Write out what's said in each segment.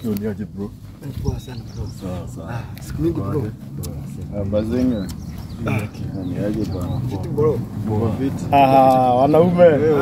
Ni aje bro? Poa sana bro. Sawa. Siku mingi bro. Bazenga. Ni aje bwana? Kitu bro. Bro viti. Wanaume.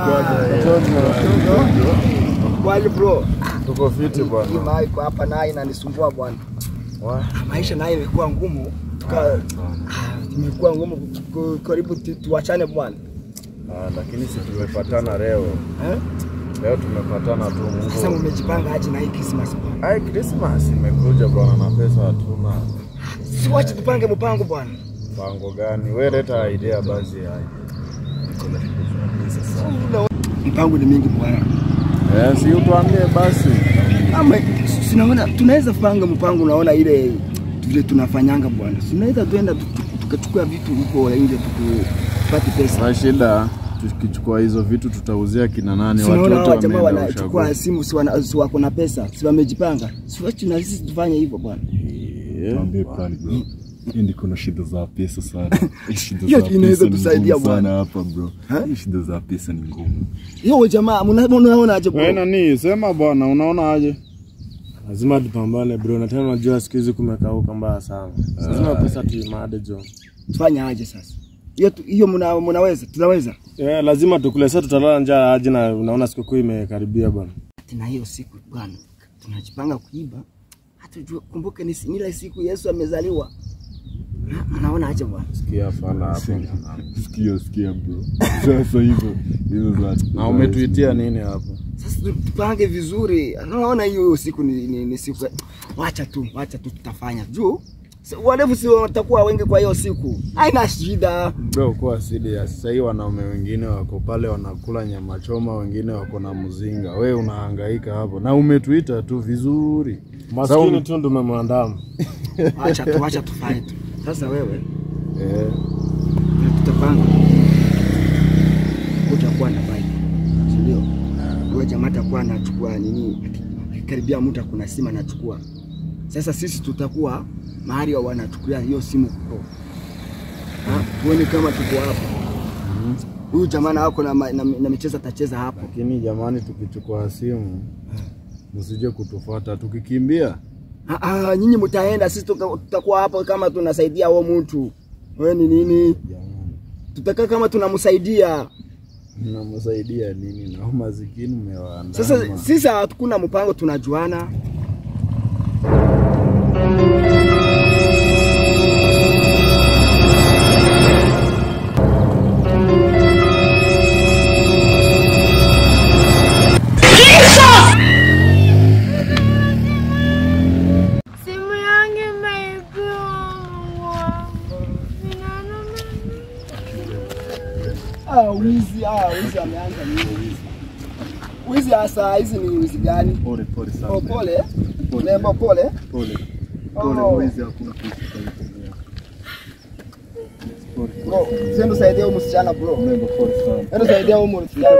Wali bro. Tuko fiti bwana. Hii mai kwa hapa naye inanisumbua bwana. Maisha naye imekuwa ngumu. Imekuwa ngumu karibu tuachane bwana. Lakini sisi tumepatana leo. Leo tumepatana tu Mungu. Sasa mmejipanga aje na hii Christmas bwana? Ai Christmas imekuja bwana na pesa hatuna. Si wacha tupange mpango bwana. Mpango gani? Wewe leta idea basi hai. Niko na pesa sana. Mpango ni mingi bwana. Si utuambie basi. Ama sinaona tunaweza panga mpango, unaona ile vile tunafanyanga bwana. Tunaweza tuenda tukachukua vitu huko nje tupate pesa. Kwa shida tukichukua hizo vitu tutauzia kina nani? Watu wote jamaa wanachukua simu, si wako na pesa, si wamejipanga. Si wacha na sisi tufanye hivyo bwana. Tuambie plan bro. Hindi kuna shida za pesa sana. Hiyo inaweza tusaidia bwana hapa bro. Shida za pesa ni ngumu. Hiyo jamaa unaona aje bro? Wewe nani? Sema bwana, unaona aje? Lazima tupambane bro. Na tena unajua siku hizi kumekauka mbaya sana. Lazima pesa tuimade jo. Tufanye aje sasa? Hiyo mnaweza? Tunaweza? Lazima tukule. Sasa tutalala njaa aje, na unaona siku imekaribia bwana. Tena hiyo siku bwana tunajipanga kuiba. Hata kumbuke ni ile siku Yesu amezaliwa. Anaona aje bwana? Sikia fala hapo. Sikia bro. Sasa hizo za. Na umetuitia nini hapo? Sasa tupange vizuri. Unaona hiyo siku ni siku. Wacha tu tutafanya. Juu walevu si watakuwa wengi kwa hiyo siku. Haina shida. Bro, kwa serious. Sasa hivi wanaume wengine wako pale wanakula nyama choma, wengine wako na mzinga. Wewe unahangaika hapo. Na umetuita tu vizuri. Maskini tu ndo umemwandamu. Acha tufanye tu. Sasa wewe tutapanga. Utakuwa na bike. Ndio. Wewe jamaa atakuwa anachukua nini? Karibia mtu kuna simu anachukua. Sasa sisi tutakuwa mahali wanachukulia hiyo simu pro. Uone kama tuko hapa. Huyu jamaa wako na michezo atacheza hapo. Lakini jamani, tukichukua simu msije kutufuata tukikimbia. Nyinyi mtaenda, sisi tutakuwa hapo kama tunasaidia huo mtu. Wewe ni nini? Tutakaa kama tunamsaidia. Tunamsaidia nini? Na maskini mmewaandaa. Sasa sisi hatukuna mpango, tunajuana. Wizi ameanza nini? Wizi hasa hizi ni wizi gani? Pole sana. Pole. Nembo pole. Pole wizi hakuna kitu kile. Pole. Sendo saidia huyu msichana bro. Nembo pole sana. Sendo saidia huyu msichana.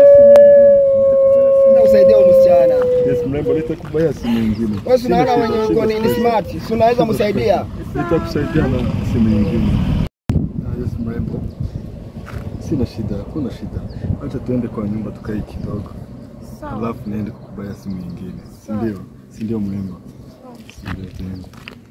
Sendo saidia huyu msichana. Yes, mrembo nitakubaya simu nyingine. Wewe unaona wenye uko ni smart. Si unaweza msaidia? Nitakusaidia na simu nyingine. Yes, mrembo. Sina shida, hakuna shida. Acha tuende kwa nyumba tukae kidogo. Sawa. Alafu niende kukubaya simu nyingine. Si ndio mrembo? Ndio tena.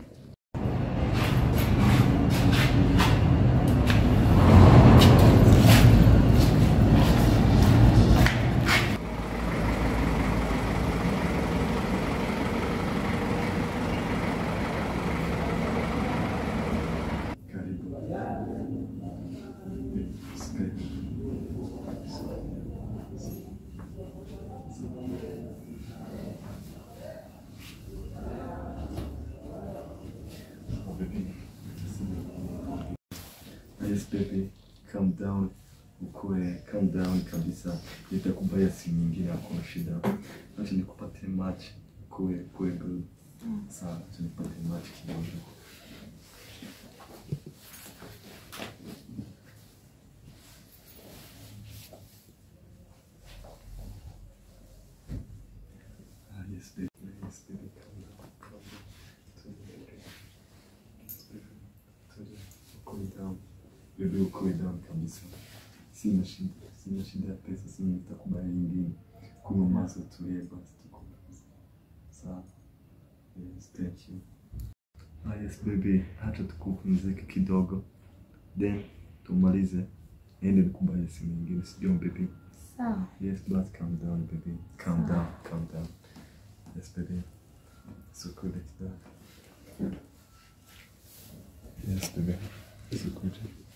Yes baby, calm down. Calm down kabisa. Nitakubaya simu nyingine, hakuna shida. Acha nikupatie match. Kue good. Sawa, acha nikupatie match kidogo. Yes baby, calm down. Baby, ukoe down kabisa. Sina shida ya pesa, sina nitakubaya nyingine. Kunywa maso tulie basi tuko. Sawa. Yes, thank you. Yes baby, acha tukupumzike kidogo. Then tumalize. Niende nikubaye simu nyingine, sio baby? Sawa. Yes, but calm down baby. Calm down, calm down. Yes baby. So good at that. Yes baby. So good.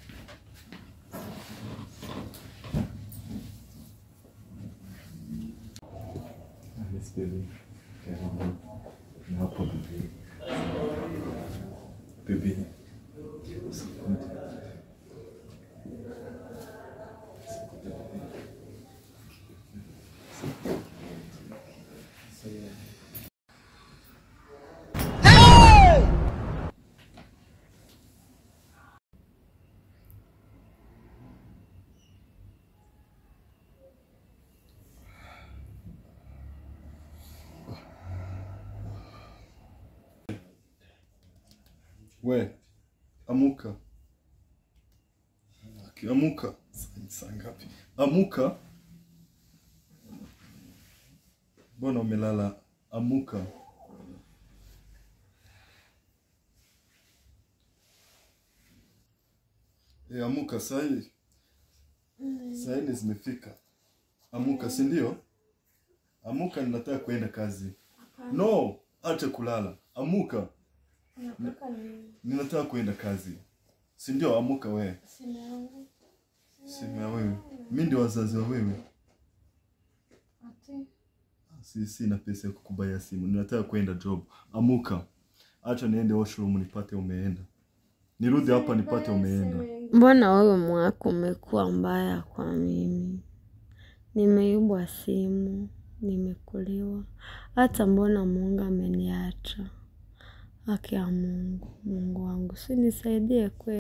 Yes baby. No problem baby. Baby. So good. We, amuka. Amuka. Saa ngapi? Amuka. Mbona umelala? Amuka. Amuka sahi. Sahi zimefika. Amuka, si ndio? Amuka, ninataka kwenda kazi. No, acha kulala. Amuka. Ninataka kwenda kazi. Si ndio? Amuka wewe. Simu ya wewe. Mimi ndio wazazi wa wewe. Sina pesa ya kukubaya simu. Ninataka kwenda job. Amuka. Acha niende washroom nipate umeenda. Nirudi hapa nipate umeenda. Mbona wewe mwako umekuwa mbaya kwa mimi? Nimeibwa simu, nimekuliwa. Hata mbona Mungu ameniacha? Haki ya Mungu, Mungu wangu, si nisaidie kweli.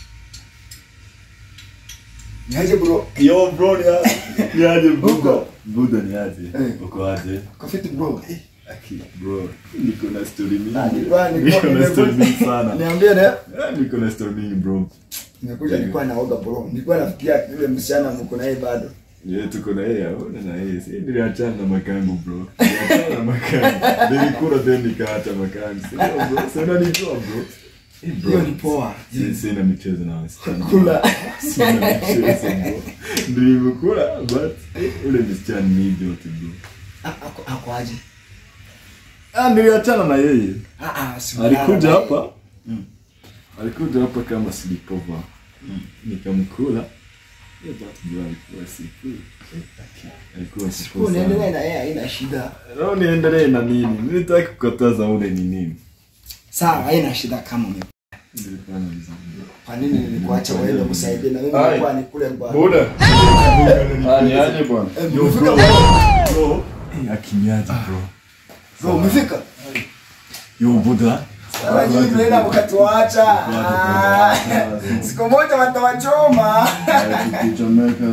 Niaje bro? Yo bro, niaje bro? Buda niaje? Uko aje? Kafiti bro. Aki bro, niko na story mingi. Niko na story mingi sana. Niambie ne? Niko na story mingi bro. Nimekuja nilikuwa naoga bro. Nilikuwa nafikiria yule msichana mko naye bado. Yeah, tuko na yeye, na yeye. Si niliachana na makangu bro. Niliachana na makangu. Nilikula then nikaacha makangu. Sio bro, sasa unanijua bro. Hiyo ni poa. Sina michezo na wasichana. Kula. Sina michezo bro. Nilikula but ule msichana ni idiot bro. Ako aje? Niliachana na yeye. Alikuja hapa. Alikuja hapa kama sleepover. Nikamkula. Yeah, but bro, alikuwa siku. Alikuwa siku. Unaendelea na yeye, haina shida. Leo niendelee na nini? Nilitaka kukataza ule ni nini? Sawa, haina shida kama ume. Nilifanya vizuri. Kwa nini nilikuacha wewe msaidie na mimi nilikuwa nikule bwana. Buda. Ni aje bwana? Yo bro. Bro, akiniaje bro? Bro, umefika? Yo Buda. Sasa nyinyi mnaenda mkatuacha. Siku moja watawachoma. Tukichomeka.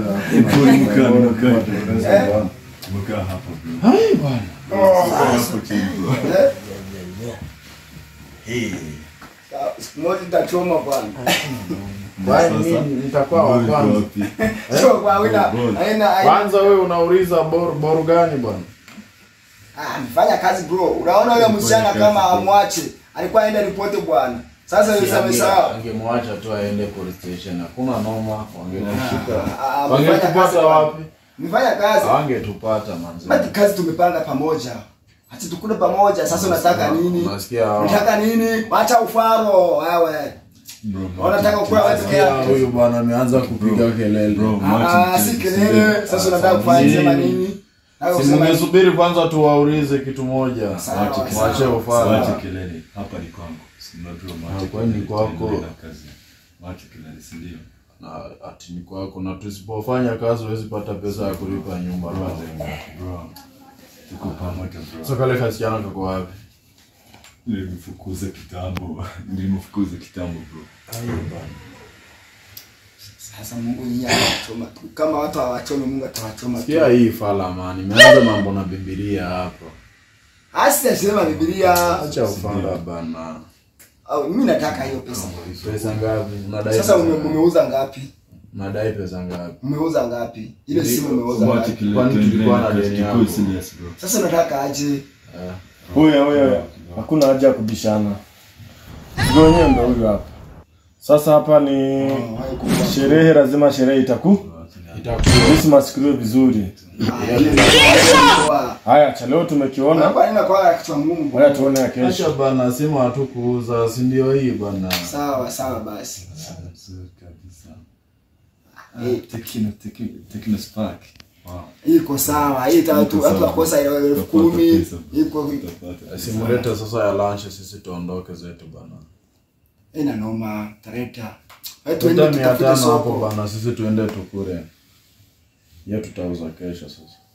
Muka hapa bro. Hai bwana. Hapo chini bro. Siku moja tutachoma bwana. Bwana mimi nitakuwa wa kwanza. Sio kwa wina. Kwanza wewe unauliza boru gani bwana? Nifanya kazi bro. Unaona yule msichana kama amwache. Alikuwa aenda ripoti bwana. Sasa yule samesha. Angemwacha tu aende police station. Hakuna noma, wangemshika. Wangekupata wapi? Nifanya kazi. Wangetupata manzi. Basi kazi tumepanga pamoja. Hata tukule pamoja. Sasa unataka nini? Unataka nini? Acha ufaro wewe. Unataka kuwa wewe pekee. Huyu bwana ameanza kupiga kelele. Si kelele. Sasa unataka kufanya sema nini? Simngesubiri kwanza tuwaulize kitu moja. Mwache ufaro. Mwache kelele. Hapa ni kwangu. Unajua mwache. Kwa nini kwako? Mwache kelele, si ndio? Na ati ni kwako, na tusipofanya kazi huwezi pata pesa ya kulipa nyumba bro. Tuko pamoja bro. Sasa kale kasichana kako wapi? Nilimfukuza kitambo bro. Ayo bana. Sasa Mungu yeye atachoma. Kama watu hawachome Mungu atawachoma. Sikia hii fala man, imeanza mambo na Biblia hapo. Asisema Biblia. Acha ufala bana. Au mimi nataka hiyo pesa. Pesa ngapi? Unadai. Sasa umeuza ngapi? Unadai pesa ngapi? Umeuza ngapi? Ile simu umeuza ngapi? Kwani tulikuwa na deni yako? Sasa unataka aje? Oya. Hakuna haja ya kubishana. Gonye ndo huyu hapa. Sasa hapa ni sherehe, lazima sherehe itakuwa Christmas kilo vizuri. Haya, cha leo tumekiona. Hapa nina kwa kichwa ngumu. Haya tuone ya kesho. Acha bana, sema watu kuuza, si ndio hii bana. Sawa basi. Kabisa. Tekino spark. Wow. Iko sawa. Hii tatu wakosa 10,000. Iko simuleta sasa ya lunch, sisi tuondoke zetu bana. Ina noma tareta. Tuende tukafike hapo bana, sisi tuende tukure. Yetu tutauza kesho sasa.